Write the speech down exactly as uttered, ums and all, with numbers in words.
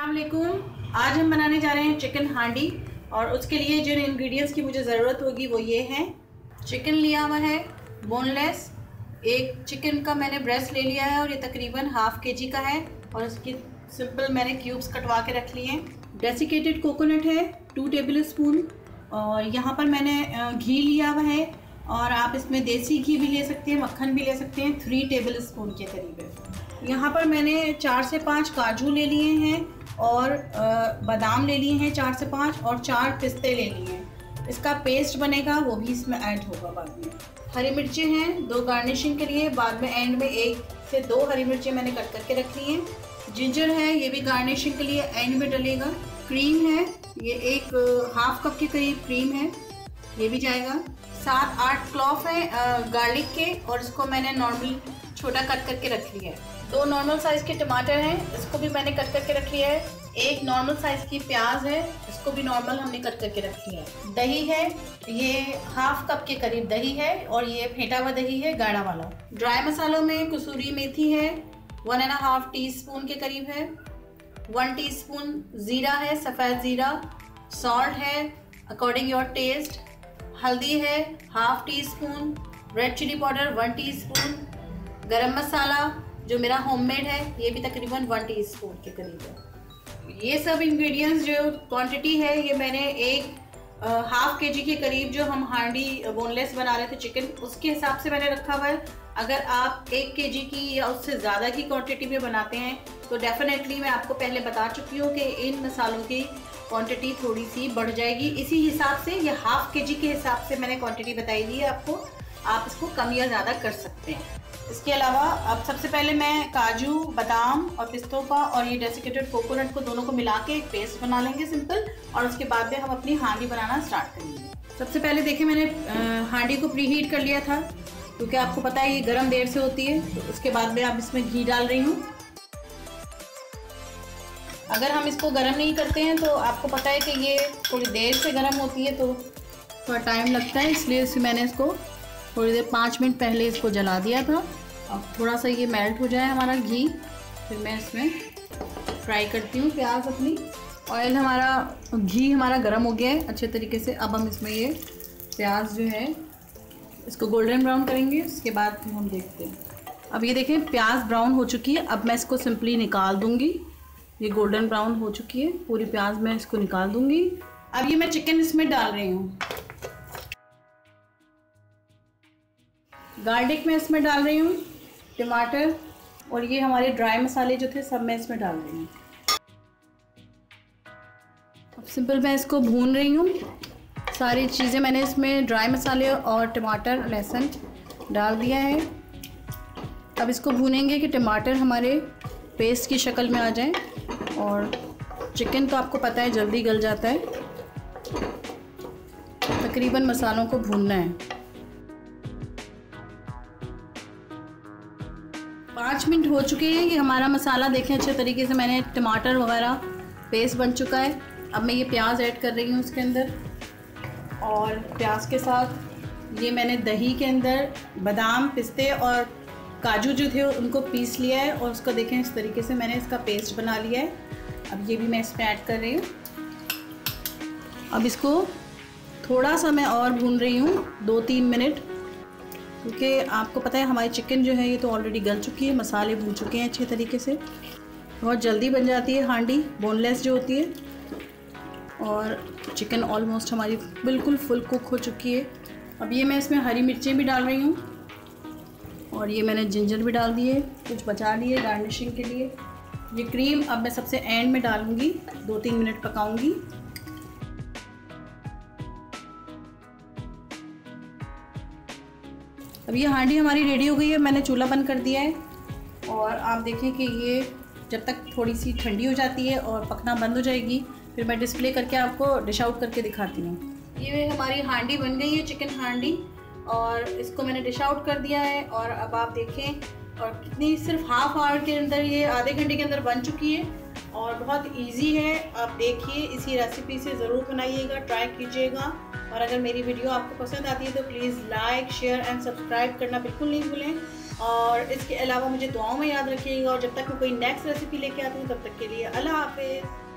अस्सलाम वालेकुम। आज हम बनाने जा रहे हैं चिकन हांडी और उसके लिए जिन इंग्रेडिएंट्स की मुझे ज़रूरत होगी वो ये हैं। चिकन लिया हुआ है बोनलेस, एक चिकन का मैंने ब्रेस्ट ले लिया है और ये तकरीबन हाफ के जी का है और उसकी सिंपल मैंने क्यूब्स कटवा के रख लिए हैं। डेसिकेटेड कोकोनट है टू टेबल स्पून और यहाँ पर मैंने घी लिया हुआ है और आप इसमें देसी घी भी ले सकते हैं, मक्खन भी ले सकते हैं, थ्री टेबल स्पून के करीब है। यहाँ पर मैंने चार से पाँच काजू ले लिए हैं और बादाम ले लिए हैं चार से पाँच और चार पिस्ते ले लिए हैं। इसका पेस्ट बनेगा वो भी इसमें ऐड होगा बाद में। हरी मिर्चें हैं दो गार्निशिंग के लिए, बाद में एंड में एक से दो हरी मिर्चें मैंने कट करके रख ली हैं। जिंजर है ये भी गार्निशिंग के लिए एंड में डलेगा। क्रीम है ये एक हाफ कप के करीब क्रीम है, ये भी जाएगा। सात आठ क्लॉव है गार्लिक के और इसको मैंने नॉर्मल छोटा कट करके रख लिया है। दो नॉर्मल साइज़ के टमाटर हैं, इसको भी मैंने कट करके रख लिया है। एक नॉर्मल साइज़ की प्याज है, इसको भी नॉर्मल हमने कट करके रख लिया है। दही है ये हाफ कप के करीब दही है और ये फेंटा हुआ दही है गाढ़ा वाला। ड्राई मसालों में कसूरी मेथी है one and half teaspoon के करीब है। वन टी स्पून ज़ीरा है सफ़ेद ज़ीरा। सॉल्ट है अकॉर्डिंग योर टेस्ट। हल्दी है half teaspoon. Red chilli powder one teaspoon. Garam masala जो मेरा होममेड है ये भी तकरीबन वन टीस्पून के करीब है। ये सब इंग्रेडिएंट्स जो क्वांटिटी है ये मैंने एक हाफ के जी के करीब जो हम हांडी बोनलेस बना रहे थे चिकन उसके हिसाब से मैंने रखा हुआ है। अगर आप एक के जी की या उससे ज़्यादा की क्वांटिटी में बनाते हैं तो डेफिनेटली मैं आपको पहले बता चुकी हूँ कि इन मसालों की क्वांटिटी थोड़ी सी बढ़ जाएगी। इसी हिसाब से ये हाफ के जी के हिसाब से मैंने क्वांटिटी बताई दी है आपको, आप इसको कम या ज़्यादा कर सकते हैं। इसके अलावा अब सबसे पहले मैं काजू बादाम और पिस्तों का और ये डेसिकेटेड कोकोनट को दोनों को मिला के एक पेस्ट बना लेंगे सिंपल, और उसके बाद में हम अपनी हांडी बनाना स्टार्ट करेंगे। सबसे पहले देखिए मैंने हांडी को प्री हीट कर लिया था क्योंकि आपको पता है ये गर्म देर से होती है। तो उसके बाद में अब इसमें घी डाल रही हूँ। अगर हम इसको गर्म नहीं करते हैं तो आपको पता है कि ये थोड़ी देर से गर्म होती है तो थोड़ा टाइम लगता है, इसलिए इस मैंने इसको थोड़ी देर पाँच मिनट पहले इसको जला दिया था। अब थोड़ा सा ये मेल्ट हो जाए हमारा घी, फिर मैं इसमें फ्राई करती हूँ प्याज अपनी। ऑयल हमारा घी हमारा गर्म हो गया है अच्छे तरीके से। अब हम इसमें ये प्याज जो है इसको गोल्डन ब्राउन करेंगे, उसके बाद फिर हम देखते हैं। अब ये देखें प्याज ब्राउन हो चुकी है। अब मैं इसको सिंपली निकाल दूँगी। ये गोल्डन ब्राउन हो चुकी है पूरी प्याज, मैं इसको निकाल दूँगी। अब ये मैं चिकन इसमें डाल रही हूँ। गार्लिक मैं इसमें डाल रही हूँ, टमाटर और ये हमारे ड्राई मसाले जो थे सब मैं इसमें डाल रही हूँ। अब सिंपल मैं इसको भून रही हूँ। सारी चीज़ें मैंने इसमें ड्राई मसाले और टमाटर लहसुन डाल दिया है। अब इसको भूनेंगे कि टमाटर हमारे पेस्ट की शक्ल में आ जाए और चिकन तो आपको पता है जल्दी गल जाता है। तकरीबन मसालों को भूनना है। पाँच मिनट हो चुके हैं। ये हमारा मसाला देखें अच्छे तरीके से मैंने टमाटर वगैरह पेस्ट बन चुका है। अब मैं ये प्याज ऐड कर रही हूँ इसके अंदर और प्याज के साथ ये मैंने दही के अंदर बादाम पिस्ते और काजू जो थे उनको पीस लिया है और उसको देखें इस तरीके से मैंने इसका पेस्ट बना लिया है। अब ये भी मैं इसमें ऐड कर रही हूँ। अब इसको थोड़ा सा मैं और भून रही हूँ दो तीन मिनट, क्योंकि आपको पता है हमारी चिकन जो है ये तो ऑलरेडी गल चुकी है, मसाले भून चुके हैं अच्छे तरीके से। बहुत जल्दी बन जाती है हांडी बोनलेस जो होती है और चिकन ऑलमोस्ट हमारी बिल्कुल फुल कुक हो चुकी है। अब ये मैं इसमें हरी मिर्चें भी डाल रही हूँ और ये मैंने जिंजर भी डाल दिए, कुछ बचा लिए गार्निशिंग के लिए। ये क्रीम अब मैं सबसे एंड में डालूँगी, दो तीन मिनट पकाऊँगी। अब ये हांडी हमारी रेडी हो गई है। मैंने चूल्हा बंद कर दिया है और आप देखें कि ये जब तक थोड़ी सी ठंडी हो जाती है और पकना बंद हो जाएगी फिर मैं डिस्प्ले करके आपको डिश आउट करके दिखाती हूँ। ये हमारी हांडी बन गई है चिकन हांडी और इसको मैंने डिश आउट कर दिया है। और अब आप देखें और कितनी सिर्फ हाफ आवर के अंदर ये आधे घंटे के अंदर बन चुकी है और बहुत इजी है। आप देखिए इसी रेसिपी से ज़रूर बनाइएगा, ट्राई कीजिएगा। और अगर मेरी वीडियो आपको पसंद आती है तो please like share and subscribe करना बिल्कुल नहीं भूलें और इसके अलावा मुझे दुआओं में याद रखिएगा, और जब तक मैं कोई नेक्स्ट रेसिपी लेके आती हूँ तब तक के लिए अल्लाह हाफिज़।